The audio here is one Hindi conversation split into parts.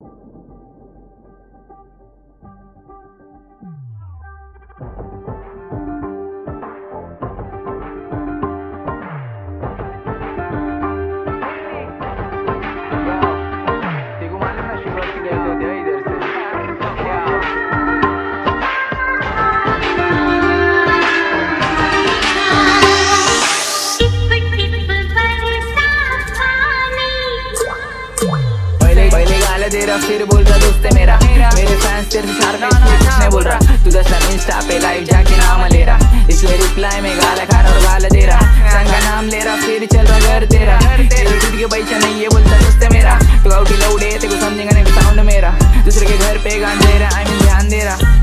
फिर बोल रहा दोस्त है मेरा, मेरे फैंस तेरे से शार्प इसलिए बोल रहा, तू 10 लाख इंस्टा पे लाइव जाके नाम ले रहा, इसलिए रिप्लाई में गाला खा रहा और गाला दे रहा, संग का नाम ले रहा फिर चल रहा घर तेरा, तेरे खुद के पैसा नहीं ये बोलता दोस्त है मेरा, तू आउटी लाउड है तेरे को समझेगा नहीं साउंड मेरा, दूसरे के घर पे गान दे रहा, आई मीन ध्यान दे रहा।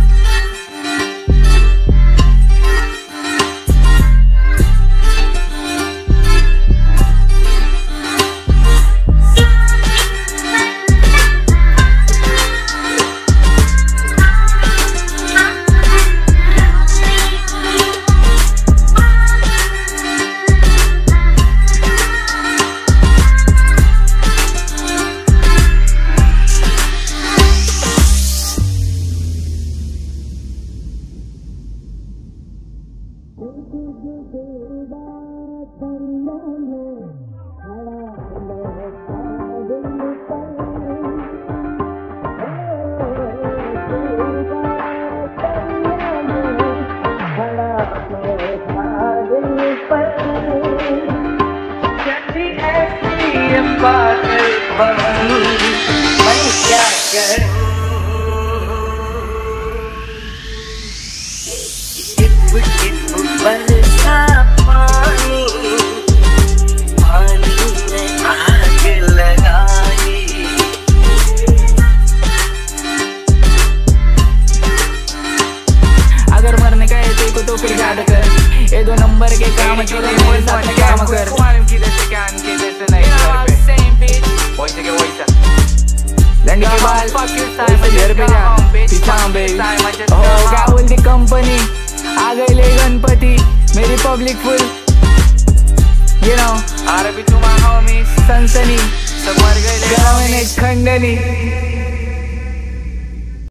Arabic to my homies, Sansani, सब मर गए, गाँव में खंडनी।